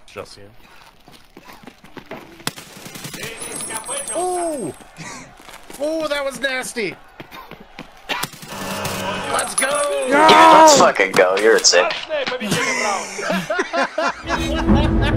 Just you. Oh! Oh, that was nasty! Let's go! Yeah, let's fucking go. You're insane.